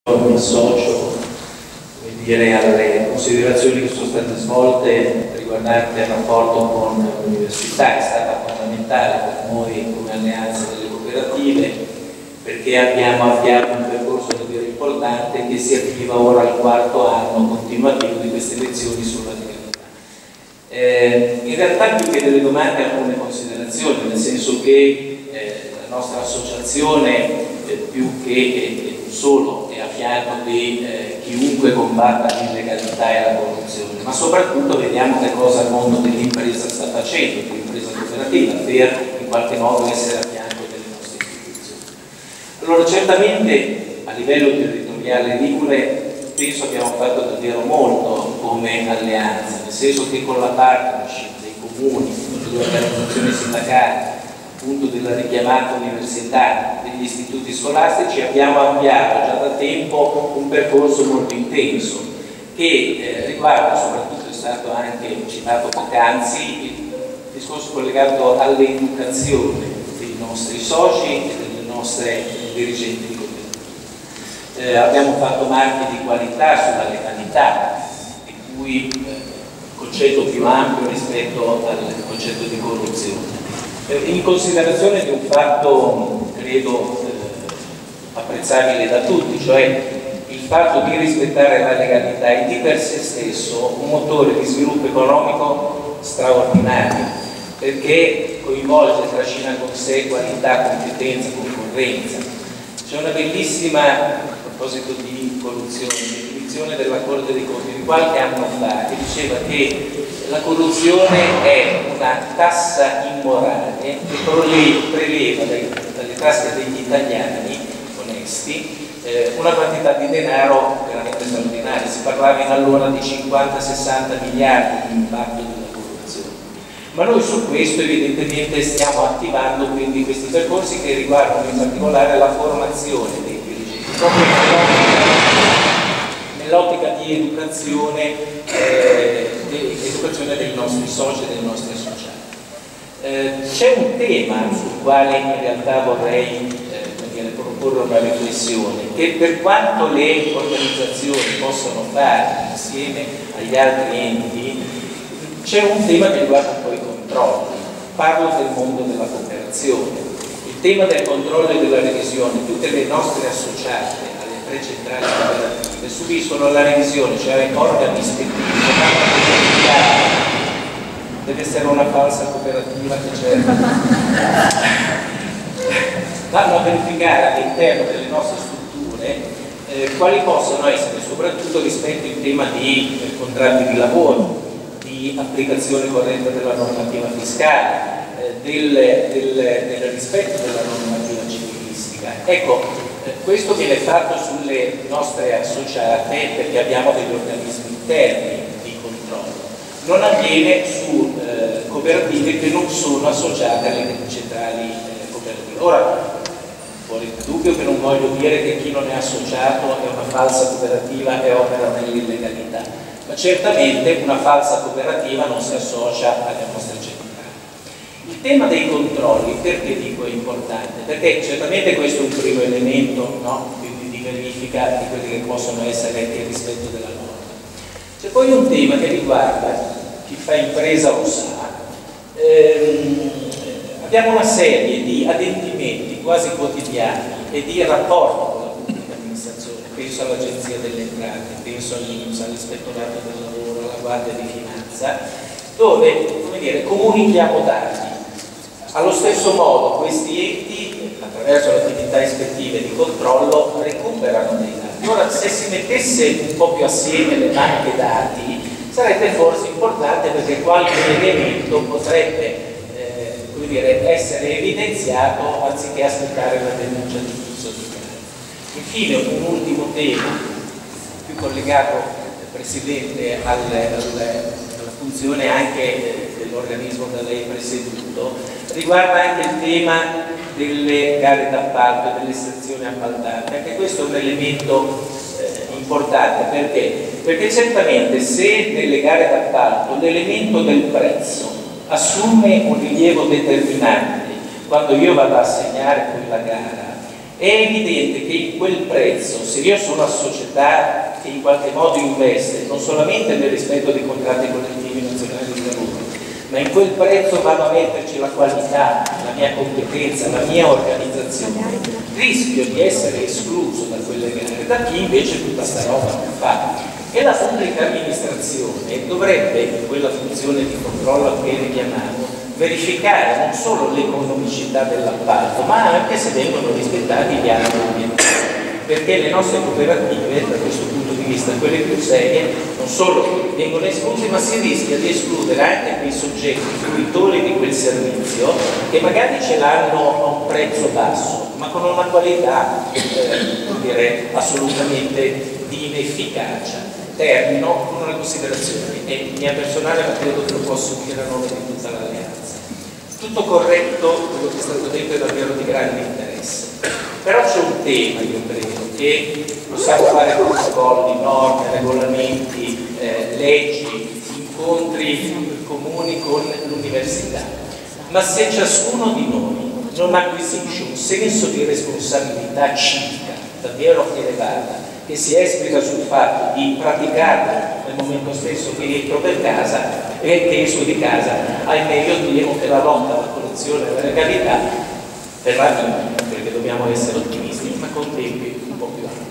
Mi associo, alle considerazioni che sono state svolte riguardanti il rapporto con l'università. È stata fondamentale per noi come alleanza delle cooperative, perché abbiamo avviato un percorso davvero importante che si attiva ora al quarto anno continuativo di queste lezioni sulla legalità. In realtà, più che delle domande, alcune considerazioni, nel senso che la nostra associazione, più che solo è a fianco di chiunque combatta l'illegalità e la corruzione, ma soprattutto vediamo che cosa il mondo dell'impresa sta facendo, dell'impresa cooperativa, per in qualche modo essere a fianco delle nostre istituzioni. Allora, certamente a livello territoriale ligure penso abbiamo fatto davvero molto come alleanza, nel senso che con la partnership dei comuni, con le organizzazioni sindacali, appunto della richiamata università, degli istituti scolastici, abbiamo avviato già da tempo un percorso molto intenso che riguarda, soprattutto è stato anche citato poc'anzi, il discorso collegato all'educazione dei nostri soci e delle nostre dirigenti di cooperativa. Abbiamo fatto marchi di qualità sulla legalità, di cui concetto più ampio rispetto al concetto di corruzione. In considerazione di un fatto, credo, apprezzabile da tutti, cioè il fatto di rispettare la legalità è di per sé stesso un motore di sviluppo economico straordinario, perché coinvolge e trascina con sé qualità, competenza, concorrenza. C'è una bellissima, a proposito di corruzione, definizione della Corte dei Conti di qualche anno fa, che diceva che la corruzione è una tassa immorale che preleva dalle tasche degli italiani onesti una quantità di denaro veramente straordinaria. Si parlava in allora di 50-60 miliardi di impatto della corruzione. Ma noi su questo evidentemente stiamo attivando quindi questi percorsi che riguardano in particolare la formazione dei dirigenti, proprio nell'ottica di educazione dei nostri soci e dei nostri associati. C'è un tema sul quale in realtà vorrei proporre una riflessione, che per quanto le organizzazioni possono fare insieme agli altri enti, c'è un tema che riguarda un po' i controlli. Parlo del mondo della cooperazione. Il tema del controllo e della revisione, tutte le nostre associate alle tre centrali cooperative subiscono la revisione, cioè organi ispettivi. Deve essere una falsa cooperativa che c'è. Vanno a verificare all'interno delle nostre strutture quali possono essere, soprattutto rispetto al tema di contratti di lavoro, di applicazione corretta della normativa fiscale, del rispetto della normativa civilistica. Ecco, questo viene fatto sulle nostre associate perché abbiamo degli organismi interni di controllo. Non avviene su cooperative che non sono associate alle centrali cooperative. Ora, fuori il dubbio che non voglio dire che chi non è associato è una falsa cooperativa e opera nell'illegalità, ma certamente una falsa cooperativa non si associa alle nostre centrali. Il tema dei controlli, perché dico è importante? Perché certamente questo è un primo elemento, no? di verifica di quelli che possono essere il rispetto della norma. C'è poi un tema che riguarda, chi fa impresa lo sa, abbiamo una serie di adempimenti quasi quotidiani e di rapporti con la pubblica amministrazione, penso all'Agenzia delle Entrate, penso all'INPS, all'Ispettorato del Lavoro, alla Guardia di Finanza, dove, come dire, comunichiamo dati. Allo stesso modo questi enti, attraverso le attività ispettive di controllo, recuperano dei dati. Ora, se si mettesse un po' più assieme le banche dati, sarebbe forse importante, perché qualche elemento potrebbe essere evidenziato anziché aspettare la denuncia di flusso di denaro. Infine, un ultimo tema, più collegato, Presidente, alla funzione anche dell'organismo da lei presieduto, riguarda anche il tema delle gare d'appalto e delle sezioni appaltate. Anche questo è un elemento importante, perché certamente se nelle gare d'appalto l'elemento del prezzo assume un rilievo determinante quando io vado a assegnare quella gara, È evidente che in quel prezzo, se io sono una società che in qualche modo investe non solamente nel rispetto dei contratti collettivi nazionali di lavoro, ma in quel prezzo vado a metterci la qualità, la mia competenza, la mia organizzazione, rischio di essere escluso da quelle gare da chi invece tutta sta roba non fa. E la pubblica amministrazione dovrebbe, in quella funzione di controllo che richiamavo, verificare non solo l'economicità dell'appalto, ma anche se vengono rispettati gli altri obiettivi. Perché le nostre cooperative, da questo punto di vista, quelle più serie, non solo vengono escluse, ma si rischia di escludere anche quei soggetti fruitori di quel servizio che magari ce l'hanno a un prezzo basso, ma con una qualità, direi, assolutamente di inefficacia. Termino con una considerazione, è mia personale, ma credo che lo posso dire a nome di tutta l'alleanza. Tutto corretto, quello che è stato detto è davvero di grande interesse. Però c'è un tema, io credo, che possiamo fare protocolli, norme, regolamenti, leggi, incontri comuni con l'università, ma se ciascuno di noi non acquisisce un senso di responsabilità civica davvero elevata, che si esplica sul fatto di praticarlo nel momento stesso che entro per casa e che esco di casa, ahimè io temo che la lotta alla corruzione e alla legalità verrà vinta, perché dobbiamo essere ottimisti, ma con tempi un po' più alti.